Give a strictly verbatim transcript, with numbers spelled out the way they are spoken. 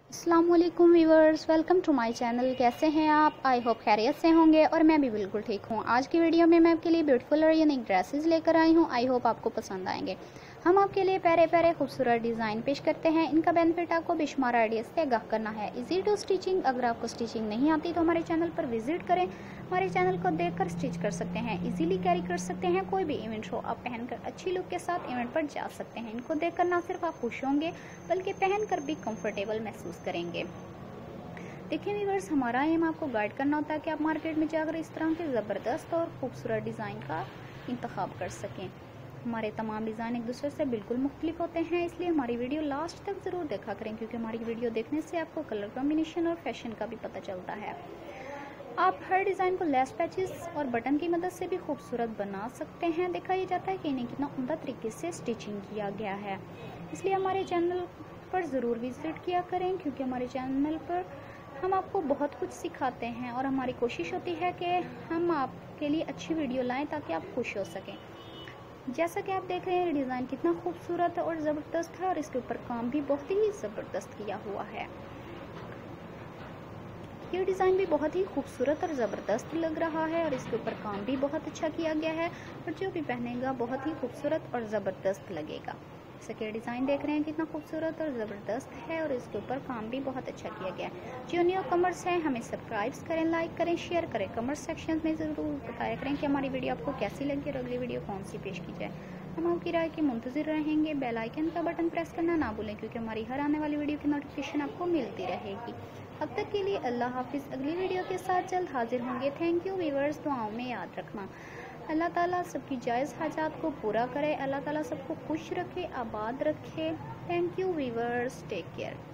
अस्सलामुअलैकुम viewers, welcome to my channel. कैसे हैं आप? आई होप खैरियत से होंगे और मैं भी बिल्कुल ठीक हूँ। आज की वीडियो में मैं आपके लिए ब्यूटीफुल और यूनिक ड्रेसेस लेकर आई हूँ। आई होप आपको पसंद आएंगे। हम आपके लिए प्यारे प्यारे खूबसूरत डिज़ाइन पेश करते हैं। इनका बेनिफिट आपको बेशुमार आइडियाज़ से आगाह करना है। Easy to stitching. अगर आपको स्टिचिंग नहीं आती तो हमारे चैनल पर विजिट करें। हमारे चैनल को देखकर स्टिच कर सकते हैं, इजीली कैरी कर सकते हैं। कोई भी इवेंट हो आप पहनकर अच्छी लुक के साथ इवेंट पर जा सकते हैं। इनको देखकर ना सिर्फ आप खुश होंगे बल्कि पहनकर भी कंफर्टेबल महसूस करेंगे। देखिए व्यूअर्स, हमारा एम आपको गाइड करना होता है कि आप मार्केट में जाकर इस तरह के ज़बरदस्त और खूबसूरत डिज़ाइन का इंतखाब कर सकें। हमारे तमाम डिज़ाइन एक दूसरे से बिल्कुल मुख्तलिफ होते हैं, इसलिए हमारी वीडियो लास्ट तक ज़रूर देखा करें, क्योंकि हमारी वीडियो देखने से आपको कलर कॉम्बिनेशन और फैशन का भी पता चलता है। आप हर डिज़ाइन को लेस पैचेस और बटन की मदद से भी खूबसूरत बना सकते हैं। देखा यह जाता है कि इन्हें कितना उम्दा तरीके से स्टिचिंग किया गया है, इसलिए हमारे चैनल पर ज़रूर विजिट किया करें, क्योंकि हमारे चैनल पर हम आपको बहुत कुछ सिखाते हैं और हमारी कोशिश होती है कि हम आपके लिए अच्छी वीडियो लाएं ताकि आप खुश हो सकें। जैसा कि आप देख रहे हैं, डिज़ाइन कितना खूबसूरत और ज़बरदस्त है और इसके ऊपर काम भी बहुत ही ज़बरदस्त किया हुआ है। ये डिज़ाइन भी बहुत ही खूबसूरत और ज़बरदस्त लग रहा है और इसके ऊपर काम भी बहुत अच्छा किया गया है और जो भी पहनेगा बहुत ही खूबसूरत और ज़बरदस्त लगेगा। जैसे कि डिज़ाइन देख रहे हैं कितना खूबसूरत और ज़बरदस्त है और इसके ऊपर काम भी बहुत अच्छा किया गया है। जो न्यू कमर्स हैं हमें सब्सक्राइब करें, लाइक करें, शेयर करें। कमेंट सेक्शन में ज़रूर बताया करें कि हमारी वीडियो आपको कैसी लगी और अगली वीडियो कौन सी पेश की जाए। हम आपकी राय के मुंतज़िर रहेंगे। बेल आइकन का बटन प्रेस करना ना भूलें, क्योंकि हमारी हर आने वाली वीडियो की नोटिफिकेशन आपको मिलती रहेगी। अब तक के लिए अल्लाह हाफिज़। अगली वीडियो के साथ जल्द हाजिर होंगे। Thank you viewers. दुआओं में याद रखना। अल्लाह ताला सबकी जायज़ हाजात को पूरा करे। अल्लाह ताला सबको खुश रखे, आबाद रखे। Thank you viewers. Take care.